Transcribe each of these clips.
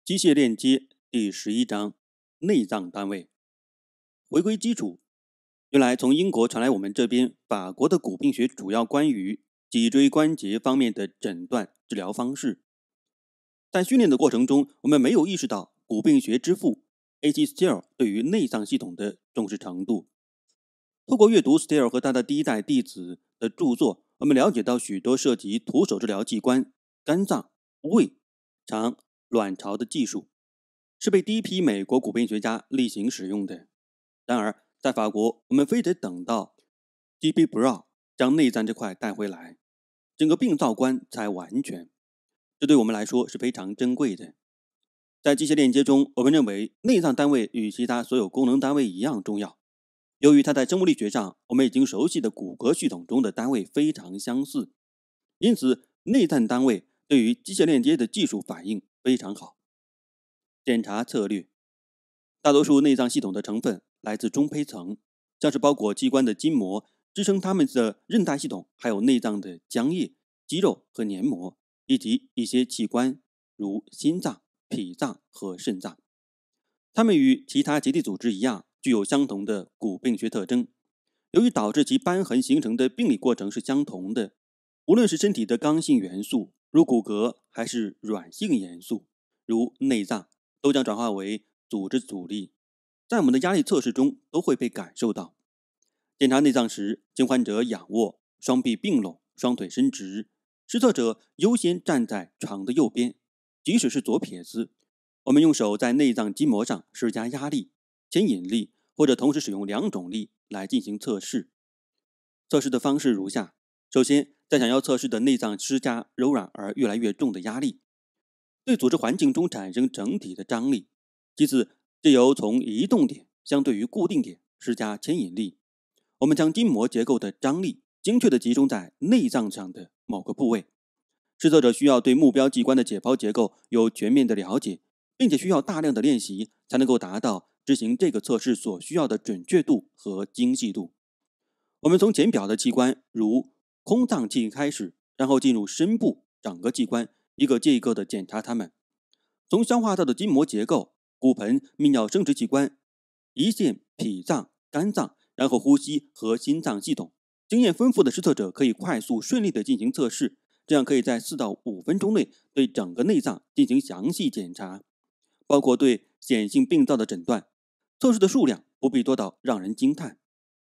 机械链接第11章内脏单位。回归基础，原来从英国传来我们这边法国的骨病学主要关于脊椎关节方面的诊断治疗方式。在训练的过程中，我们没有意识到骨病学之父 A.T. Still 对于内脏系统的重视程度。透过阅读 Still 和他的第一代弟子的著作，我们了解到许多涉及徒手治疗器官、肝脏、胃、肠、卵巢的技术，是被第一批美国骨病学家例行使用的。然而，在法国，我们非得等到 G.B. Brown 将内脏这块带回来，整个病灶观才完全。这对我们来说是非常珍贵的。在机械链接中，我们认为内脏单位与其他所有功能单位一样重要。由于它在生物力学上我们已经熟悉的骨骼系统中的单位非常相似，因此内脏单位对于机械链接的技术反应非常好。检查策略，大多数内脏系统的成分来自中胚层，像是包裹器官的筋膜、支撑它们的韧带系统，还有内脏的浆液、肌肉和黏膜，以及一些器官如心脏、脾脏和肾脏。它们与其他结缔组织一样，具有相同的骨病学特征。由于导致其瘢痕形成的病理过程是相同的，无论是身体的刚性元素，如骨骼，还是软性元素，如内脏，都将转化为组织阻力，在我们的压力测试中都会被感受到。检查内脏时，请患者仰卧，双臂并拢，双腿伸直，施测者优先站在床的右边，即使是左撇子。我们用手在内脏筋膜上施加压力、牵引力，或者同时使用两种力来进行测试。测试的方式如下：首先，在想要测试的内脏施加柔软而越来越重的压力，对组织环境中产生整体的张力。其次，借由从移动点相对于固定点施加牵引力，我们将筋膜结构的张力精确地集中在内脏上的某个部位。施测者需要对目标器官的解剖结构有全面的了解，并且需要大量的练习才能够达到执行这个测试所需要的准确度和精细度。我们从浅表的器官如空脏器开始，然后进入深部整个器官，一个接一个地检查它们。从消化道的筋膜结构、骨盆、泌尿生殖器官、胰腺、脾脏、肝脏，然后呼吸和心脏系统。经验丰富的施测者可以快速顺利地进行测试，这样可以在4到5分钟内对整个内脏进行详细检查，包括对显性病灶的诊断。测试的数量不必多到让人惊叹。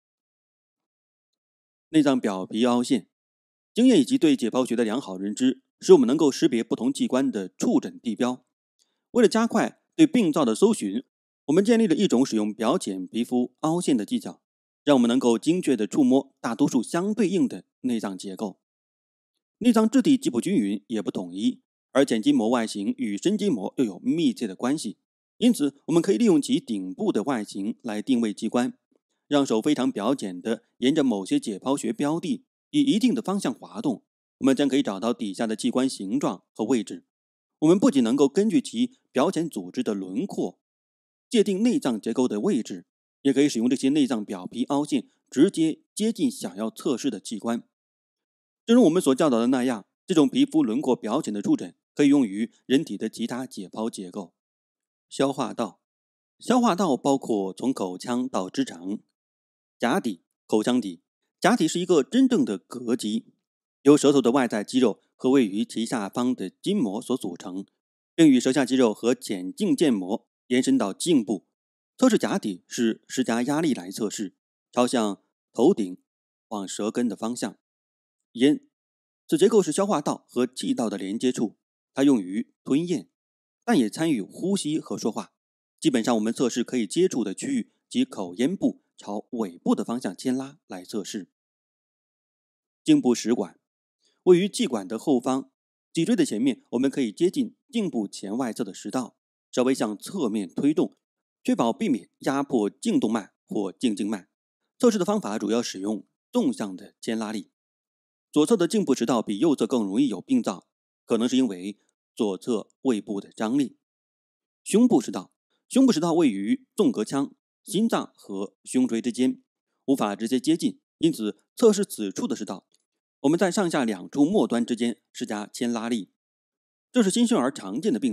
内脏表皮凹陷，经验以及对解剖学的良好认知，使我们能够识别不同器官的触诊地标。为了加快对病灶的搜寻，我们建立了一种使用表浅皮肤凹陷的技巧，让我们能够精确地触摸大多数相对应的内脏结构。内脏质地既不均匀也不统一，而浅筋膜外形与深筋膜又有密切的关系，因此我们可以利用其顶部的外形来定位器官，让手非常表浅地沿着某些解剖学标的以一定的方向滑动，我们将可以找到底下的器官形状和位置。我们不仅能够根据其表浅组织的轮廓界定内脏结构的位置，也可以使用这些内脏表皮凹陷直接接近想要测试的器官。正如我们所教导的那样，这种皮肤轮廓表浅的触诊可以用于人体的其他解剖结构。消化道，消化道包括从口腔到直肠、钾底、口腔底。钾底是一个真正的膈肌，由舌头的外在肌肉和位于其下方的筋膜所组成，并与舌下肌肉和浅颈腱膜延伸到颈部。测试钾底是施加压力来测试，朝向头顶往舌根的方向。咽，此结构是消化道和气道的连接处，它用于吞咽，但也参与呼吸和说话。基本上我们测试可以接触的区域及口咽部朝尾部的方向牵拉来测试。颈部食管，位于气管的后方，脊椎的前面，我们可以接近颈部前外侧的食道，稍微向侧面推动，确保避免压迫颈动脉或颈静脉。测试的方法主要使用纵向的牵拉力。左侧的颈部食道比右侧更容易有病灶，可能是因为左侧胃部的张力。胸部食道，胸部食道位于纵隔腔、心脏和胸椎之间，无法直接接近，因此测试此处的食道，我们在上下两处末端之间施加牵拉力。这是新生儿常见的病灶，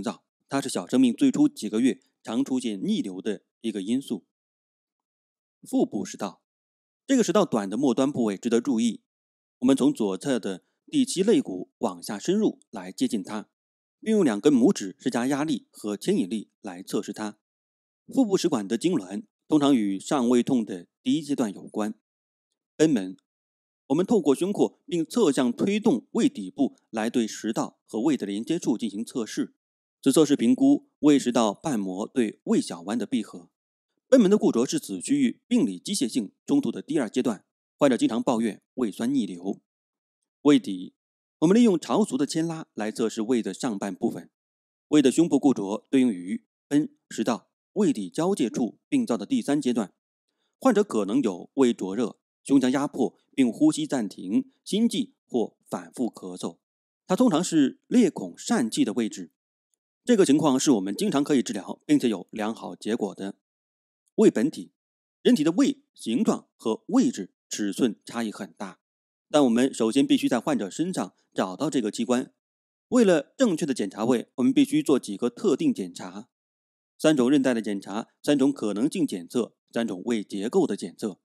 它是小生命最初几个月常出现逆流的一个因素。腹部食道，这个食道短的末端部位值得注意。我们从左侧的第七肋骨往下深入来接近它，并用2根拇指施加压力和牵引力来测试它。腹部食管的痉挛通常与上胃痛的第一阶段有关。贲门，我们透过胸廓并侧向推动胃底部来对食道和胃的连接处进行测试。此测试评估胃食道瓣膜对胃小弯的闭合。贲门的固着是此区域病理机械性冲突的第2阶段，患者经常抱怨胃酸逆流。胃底，我们利用潮俗的牵拉来测试胃的上半部分。胃的胸部固着对应于贲、食道、胃底交界处病灶的第3阶段，患者可能有胃灼热、胸腔压迫并呼吸暂停、心悸或反复咳嗽。它通常是裂孔疝气的位置。这个情况是我们经常可以治疗并且有良好结果的。胃本体，人体的胃形状和位置、尺寸差异很大，但我们首先必须在患者身上找到这个器官。为了正确的检查胃，我们必须做几个特定检查：3种韧带的检查、3种可能性检测、3种胃结构的检测。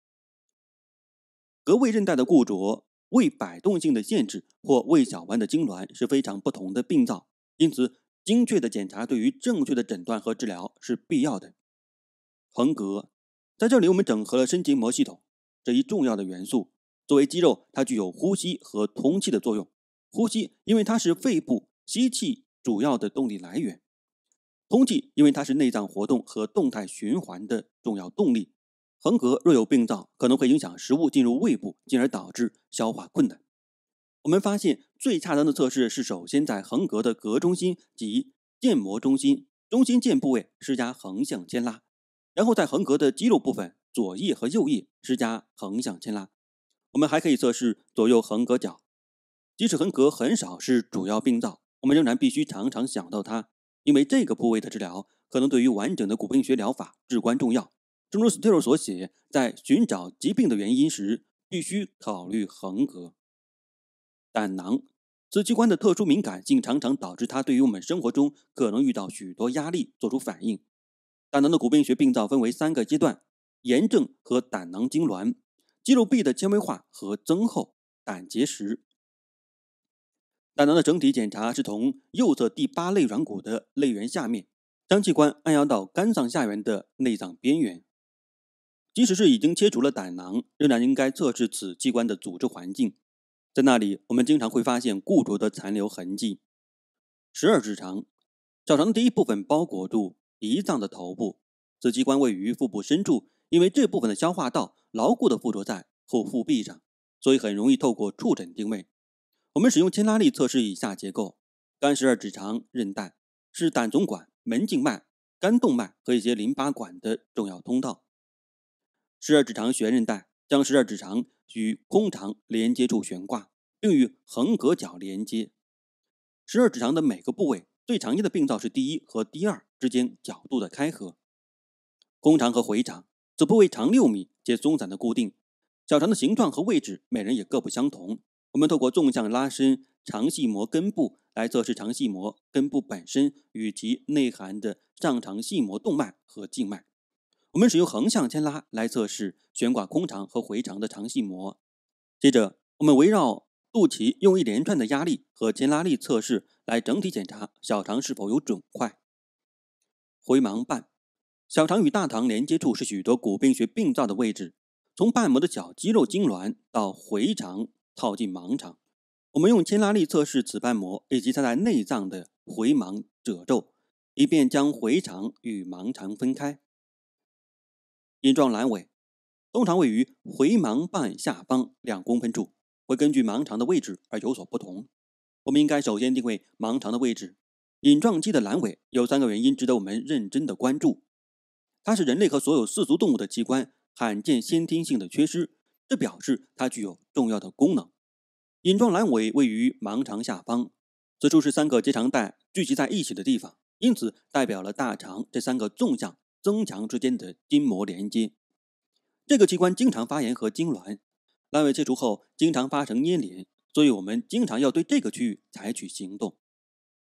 膈胃韧带的固着、胃摆动性的限制或胃小弯的痉挛是非常不同的病灶，因此精确的检查对于正确的诊断和治疗是必要的。横膈，在这里我们整合了深筋膜系统这一重要的元素。作为肌肉，它具有呼吸和通气的作用。呼吸，因为它是肺部吸气主要的动力来源；通气，因为它是内脏活动和动态循环的重要动力。横膈若有病灶，可能会影响食物进入胃部，进而导致消化困难。我们发现最恰当的测试是首先在横膈的膈中心及腱膜中心、中心腱部位施加横向牵拉，然后在横膈的肌肉部分左腋和右腋施加横向牵拉。我们还可以测试左右横膈角。即使横膈很少是主要病灶，我们仍然必须常常想到它，因为这个部位的治疗可能对于完整的骨病学疗法至关重要。正如 Steele 所写，在寻找疾病的原因时，必须考虑横膈。胆囊，此器官的特殊敏感性常常导致它对于我们生活中可能遇到许多压力做出反应。胆囊的骨病学病灶分为3个阶段：炎症和胆囊痉挛、肌肉壁的纤维化和增厚、胆结石。胆囊的整体检查是从右侧第8肋软骨的肋缘下面，将器官按压到肝脏下缘的内脏边缘。即使是已经切除了胆囊，仍然应该测试此器官的组织环境。在那里，我们经常会发现固着的残留痕迹。十二指肠，小肠的第一部分包裹住胰脏的头部，此器官位于腹部深处，因为这部分的消化道牢固地附着在后腹壁上，所以很容易透过触诊定位。我们使用牵拉力测试以下结构：肝十二指肠韧带是胆总管、门静脉、肝动脉和一些淋巴管的重要通道。十二指肠悬韧带将十二指肠与空肠连接处悬挂，并与横膈角连接。十二指肠的每个部位最常见的病灶是第1和第2之间角度的开合。空肠和回肠，此部位长6米且松散的固定。小肠的形状和位置每人也各不相同。我们透过纵向拉伸肠系膜根部来测试肠系膜根部本身与其内含的上肠系膜动脉和静脉。我们使用横向牵拉来测试悬挂空肠和回肠的肠系膜。接着，我们围绕肚脐用一连串的压力和牵拉力测试来整体检查小肠是否有肿块。回盲瓣，小肠与大肠连接处是许多骨病学病灶的位置，从瓣膜的小肌肉痉挛到回肠套进盲肠。我们用牵拉力测试此瓣膜以及它在内脏的回盲褶皱，以便将回肠与盲肠分开。隐状阑尾通常位于回盲瓣下方2公分处，会根据盲肠的位置而有所不同。我们应该首先定位盲肠的位置。隐状肌的阑尾有3个原因值得我们认真的关注。它是人类和所有四足动物的器官罕见先天性的缺失，这表示它具有重要的功能。隐状阑尾位于盲肠下方，此处是3个结肠带聚集在一起的地方，因此代表了大肠这3个纵向增强之间的筋膜连接。这个器官经常发炎和痉挛，阑尾切除后经常发生粘连，所以我们经常要对这个区域采取行动。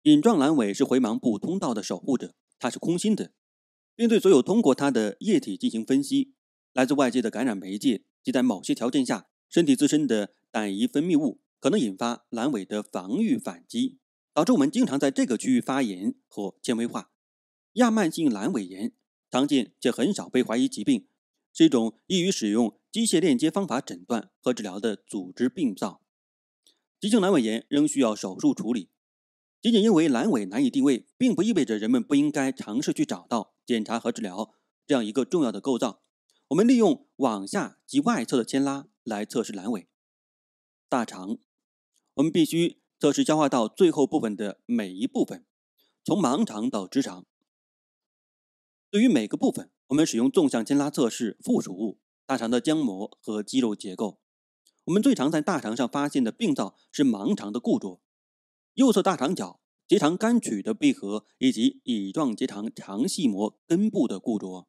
隐状阑尾是回盲部通道的守护者，它是空心的，并对所有通过它的液体进行分析。来自外界的感染媒介及在某些条件下身体自身的胆液分泌物可能引发阑尾的防御反击，导致我们经常在这个区域发炎或纤维化。亚慢性阑尾炎常见且很少被怀疑疾病，是一种易于使用机械链接方法诊断和治疗的组织病灶。急性阑尾炎仍需要手术处理。仅仅因为阑尾难以定位，并不意味着人们不应该尝试去找到、检查和治疗这样一个重要的构造。我们利用往下及外侧的牵拉来测试阑尾。大肠，我们必须测试消化道最后部分的每一部分，从盲肠到直肠。对于每个部分，我们使用纵向牵拉测试附属物、大肠的浆膜和肌肉结构。我们最常在大肠上发现的病灶是盲肠的固着，右侧大肠角结肠杆曲的闭合以及乙状结肠肠系膜根部的固着。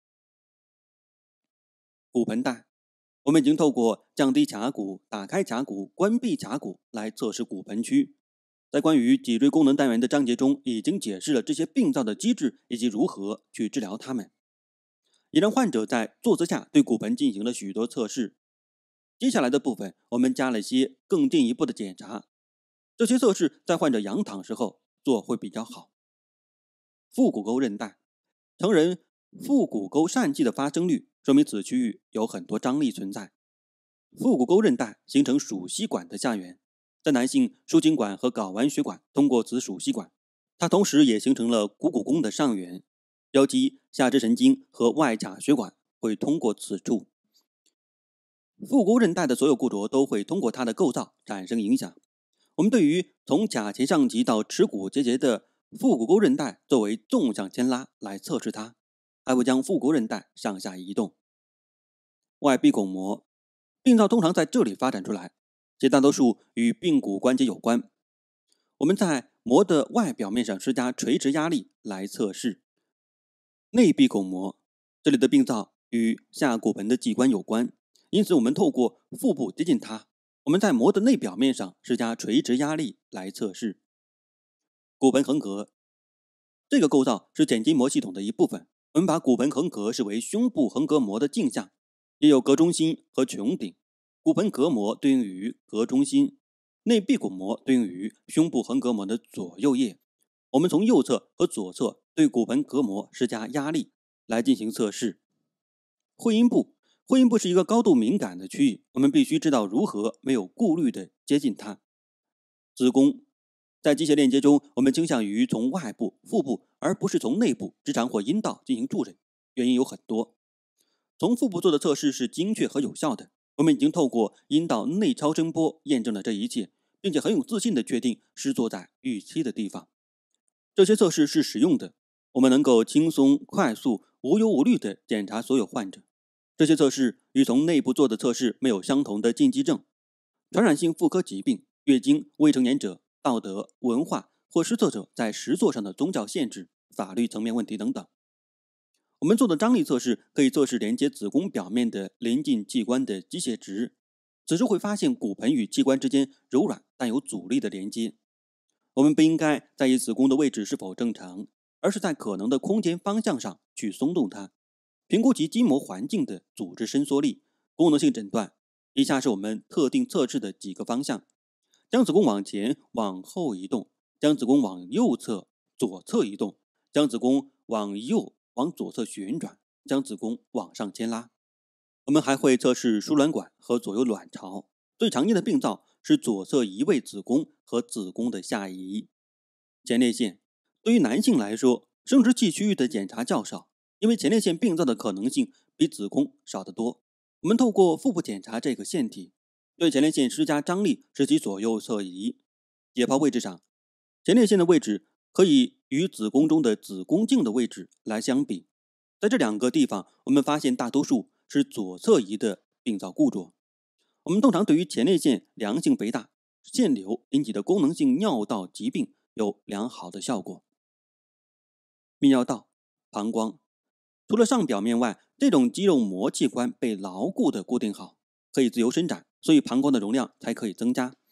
骨盆带，我们已经透过降低髂骨、打开髂骨、关闭髂骨来测试骨盆区。在关于脊椎功能单元的章节中，已经解释了这些病灶的机制以及如何去治疗它们，也让患者在坐姿下对骨盆进行了许多测试。接下来的部分，我们加了些更进一步的检查，这些测试在患者仰躺时候做会比较好。腹股沟韧带，成人腹股沟疝气的发生率说明此区域有很多张力存在。腹股沟韧带形成鼠吸管的下缘，在男性输精管和睾丸血管通过此鼠吸管，它同时也形成了股骨弓的上缘，腰肌、下肢神经和外髂血管会通过此处。腹股沟韧带的所有固着都会通过它的构造产生影响。我们对于从髂前上棘到耻骨结节的腹股沟韧带作为纵向牵拉来测试它，还会将腹股韧带上下移动。外壁巩膜，病灶通常在这里发展出来，且大多数与髌骨关节有关。我们在膜的外表面上施加垂直压力来测试。内壁巩膜，这里的病灶与下骨盆的器官有关，因此我们透过腹部接近它，我们在膜的内表面上施加垂直压力来测试。骨盆横膈，这个构造是睑筋膜系统的一部分。我们把骨盆横膈视为胸部横膈膜的镜像，也有膈中心和穹顶。骨盆膈膜对应于膈中心，内壁骨膜对应于胸部横膈膜的左右叶。我们从右侧和左侧对骨盆膈膜施加压力来进行测试。会阴部，会阴部是一个高度敏感的区域，我们必须知道如何没有顾虑地接近它。子宫，在机械链接中，我们倾向于从外部、腹部，而不是从内部、直肠或阴道进行助诊，原因有很多。从腹部做的测试是精确和有效的，我们已经透过阴道内超声波验证了这一切，并且很有自信地确定是做在预期的地方。这些测试是实用的，我们能够轻松、快速、无忧无虑地检查所有患者。这些测试与从内部做的测试没有相同的禁忌症、传染性妇科疾病、月经、未成年者、道德、文化或施测者在实作上的宗教限制、法律层面问题等等。我们做的张力测试可以测试连接子宫表面的邻近器官的机械值，此时会发现骨盆与器官之间柔软但有阻力的连接。我们不应该在意子宫的位置是否正常，而是在可能的空间方向上去松动它，评估其筋膜环境的组织伸缩力。功能性诊断，以下是我们特定测试的几个方向：将子宫往前、往后移动，将子宫往右侧、左侧移动，将子宫往右、往左侧旋转，将子宫往上牵拉。我们还会测试输卵管和左右卵巢。最常见的病灶是左侧移位子宫和子宫的下移。前列腺，对于男性来说，生殖器区域的检查较少，因为前列腺病灶的可能性比子宫少得多。我们透过腹部检查这个腺体，对前列腺施加张力，使其左右侧移。解剖位置上，前列腺的位置可以与子宫中的子宫颈的位置来相比。在这两个地方，我们发现大多数是左侧移的病灶固着。我们通常对于前列腺良性肥大、腺瘤引起的功能性尿道疾病有良好的效果。泌尿道、膀胱，除了上表面外，这种肌肉膜器官被牢固地固定好，可以自由伸展，所以膀胱的容量才可以增加。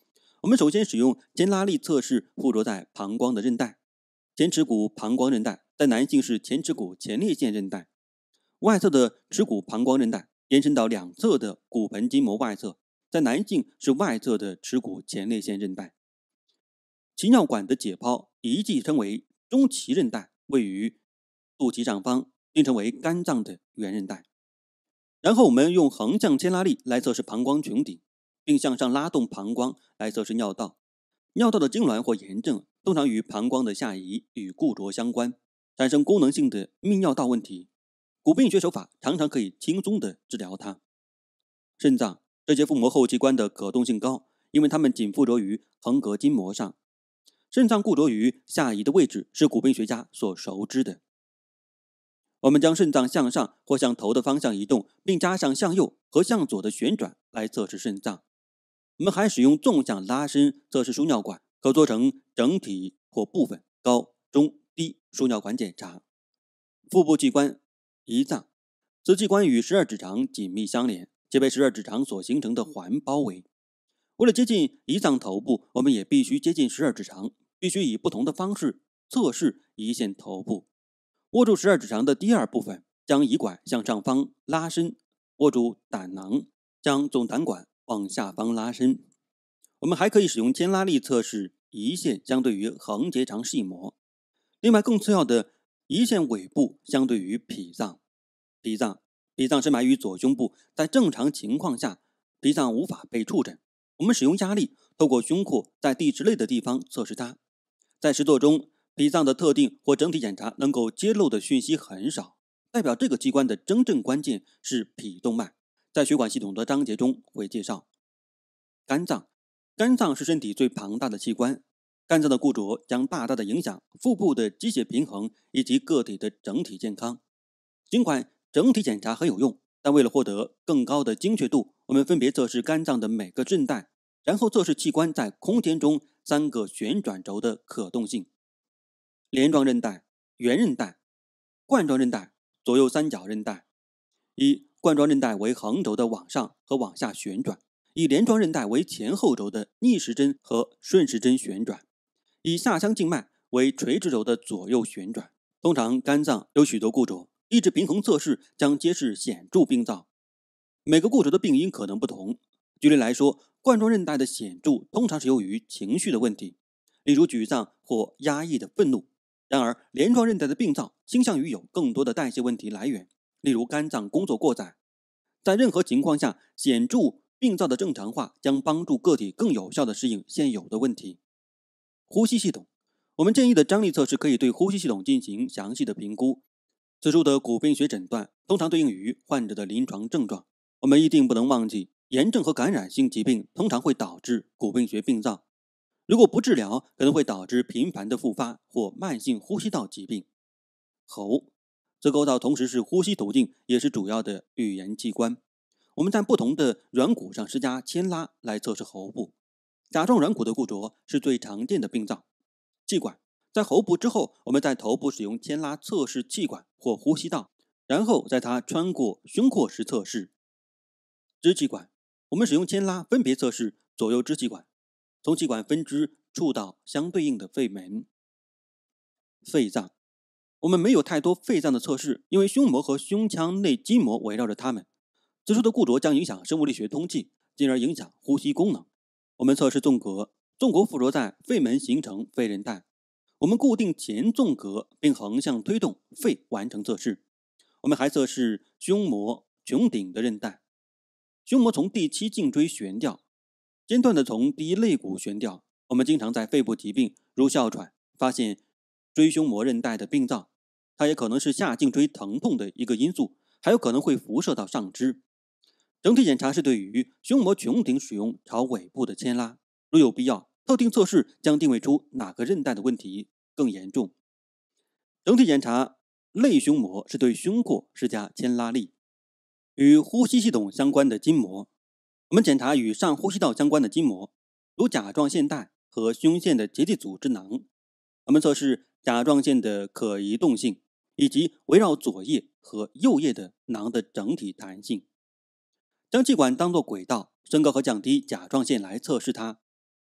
我们首先使用牵拉力测试附着在膀胱的韧带。前耻骨膀胱韧带在男性是前耻骨前列腺韧带，外侧的耻骨膀胱韧带延伸到两侧的骨盆筋膜外侧，在男性是外侧的耻骨前列腺韧带。脐尿管的解剖一记称为中脐韧带，位于肚脐上方，并称为肝脏的原韧带。然后我们用横向牵拉力来测试膀胱穹顶，并向上拉动膀胱来测试尿道。尿道的痉挛或炎症通常与膀胱的下移与固着相关，产生功能性的泌尿道问题。骨病学手法常常可以轻松地治疗它。肾脏这些腹膜后器官的可动性高，因为它们仅附着于横膈筋膜上。肾脏固着于下移的位置是骨病学家所熟知的。我们将肾脏向上或向头的方向移动，并加上向右和向左的旋转来测试肾脏。我们还使用纵向拉伸测试输尿管，可做成整体或部分高、中、低输尿管检查。腹部器官胰脏，此器官与十二指肠紧密相连，且被十二指肠所形成的环包围。为了接近胰脏头部，我们也必须接近十二指肠，必须以不同的方式测试胰腺头部。握住十二指肠的第二部分，将胰管向上方拉伸，握住胆囊，将总胆管往下方拉伸。我们还可以使用牵拉力测试胰腺相对于横结肠细膜。另外更次要的，胰腺尾部相对于脾脏。脾脏是埋于左胸部，在正常情况下，脾脏无法被触诊。我们使用压力透过胸廓在地质类的地方测试它。在实作中，脾脏的特定或整体检查能够揭露的讯息很少，代表这个器官的真正关键是脾动脉，在血管系统的章节中会介绍。肝脏是身体最庞大的器官，肝脏的固着将大大的影响腹部的机械平衡以及个体的整体健康。尽管整体检查很有用，但为了获得更高的精确度，我们分别测试肝脏的每个韧带，然后测试器官在空间中3个旋转轴的可动性。镰状韧带、圆韧带、冠状韧带、左右三角韧带。以冠状韧带为横轴的往上和往下旋转，以镰状韧带为前后轴的逆时针和顺时针旋转，以下腔静脉为垂直轴的左右旋转。通常肝脏有许多固着，意志平衡测试将揭示显著病灶。每个固着的病因可能不同。举例来说，冠状韧带的显著通常是由于情绪的问题，例如沮丧或压抑的愤怒。然而，镰状韧带的病灶倾向于有更多的代谢问题来源，例如肝脏工作过载。在任何情况下，显著病灶的正常化将帮助个体更有效地适应现有的问题。呼吸系统，我们建议的张力测试可以对呼吸系统进行详细的评估。此处的骨病学诊断通常对应于患者的临床症状。我们一定不能忘记，炎症和感染性疾病通常会导致骨病学病灶。如果不治疗，可能会导致频繁的复发或慢性呼吸道疾病。喉，这构造同时是呼吸途径，也是主要的语言器官。我们在不同的软骨上施加牵拉来测试喉部。甲状软骨的固着是最常见的病灶。气管，在喉部之后，我们在头部使用牵拉测试气管或呼吸道，然后在它穿过胸廓时测试。支气管，我们使用牵拉分别测试左右支气管，从气管分支触到相对应的肺门。肺脏，我们没有太多肺脏的测试，因为胸膜和胸腔内筋膜围绕着它们。此处的固着将影响生物力学通气，进而影响呼吸功能。我们测试纵隔，纵隔附着在肺门形成肺韧带。我们固定前纵隔并横向推动肺完成测试。我们还测试胸膜穹顶的韧带。胸膜从第7颈椎悬吊，间断的从第1肋骨悬吊。我们经常在肺部疾病如哮喘发现椎胸膜韧带的病灶，它也可能是下颈椎疼痛的一个因素，还有可能会辐射到上肢。整体检查是对于胸膜穹顶使用朝尾部的牵拉，如有必要，特定测试将定位出哪个韧带的问题更严重。整体检查肋胸膜是对胸廓施加牵拉力。与呼吸系统相关的筋膜，我们检查与上呼吸道相关的筋膜，如甲状腺带和胸腺的结缔组织囊。我们测试甲状腺的可移动性，以及围绕左叶和右叶的囊的整体弹性。将气管当作轨道，升高和降低甲状腺来测试它。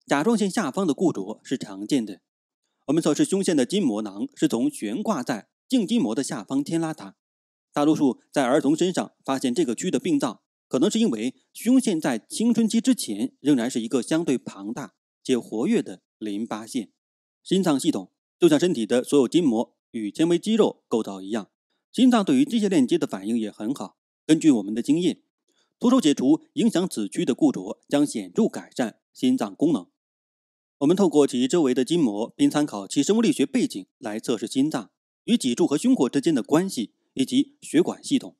甲状腺下方的固着是常见的。我们测试胸腺的筋膜囊是从悬挂在颈筋膜的下方牵拉它。大多数在儿童身上发现这个区的病灶，可能是因为胸腺在青春期之前仍然是一个相对庞大且活跃的淋巴腺。心脏系统就像身体的所有筋膜与纤维肌肉构造一样，心脏对于机械链接的反应也很好。根据我们的经验，徒手解除影响此区的固着，将显著改善心脏功能。我们透过其周围的筋膜，并参考其生物力学背景来测试心脏与脊柱和胸廓之间的关系以及血管系统。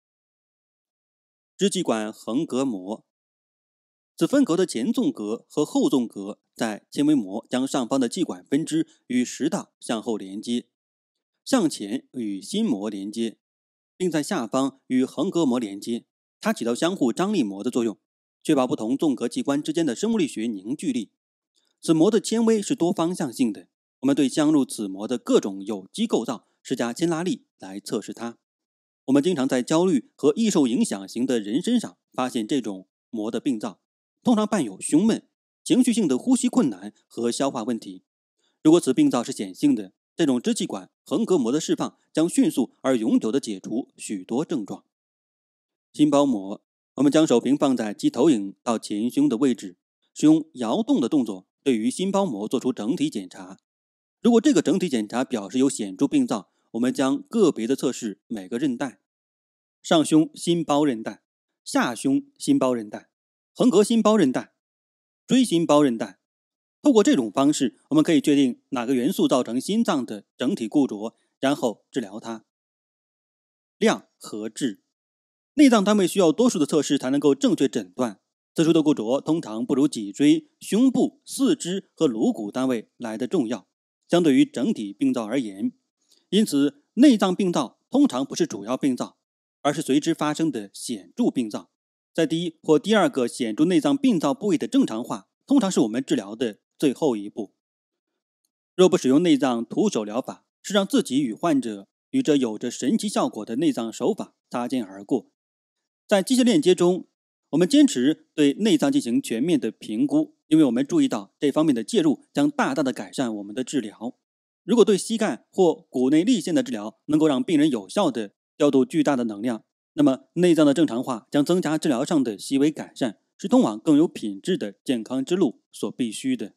支气管横膈膜，此分隔的前纵隔和后纵隔在纤维膜将上方的气管分支与食道向后连接，向前与心膜连接，并在下方与横膈膜连接。它起到相互张力膜的作用，确保不同纵隔器官之间的生物力学凝聚力。此膜的纤维是多方向性的，我们对镶入此膜的各种有机构造施加牵拉力来测试它。我们经常在焦虑和易受影响型的人身上发现这种膜的病灶，通常伴有胸闷、情绪性的呼吸困难和消化问题。如果此病灶是显性的，这种支气管横膈膜的释放将迅速而永久地解除许多症状。心包膜，我们将手平放在其头顶到前胸的位置，使用摇动的动作对于心包膜做出整体检查。如果这个整体检查表示有显著病灶，我们将个别的测试每个韧带。上胸心包韧带、下胸心包韧带、横膈心包韧带、椎心包韧带。透过这种方式，我们可以确定哪个元素造成心脏的整体固着，然后治疗它。量和质，内脏单位需要多数的测试才能够正确诊断。此处的固着通常不如脊椎、胸部、四肢和颅骨单位来得重要，相对于整体病灶而言。因此，内脏病灶通常不是主要病灶，而是随之发生的显著病灶。在第一或第二个显著内脏病灶部位的正常化，通常是我们治疗的最后一步。若不使用内脏徒手疗法，是让自己与患者与这有着神奇效果的内脏手法擦肩而过。在机械链接中，我们坚持对内脏进行全面的评估，因为我们注意到这方面的介入将大大的改善我们的治疗。如果对膝盖或骨内立腺的治疗能够让病人有效地调度巨大的能量，那么内脏的正常化将增加治疗上的细微改善，是通往更有品质的健康之路所必须的。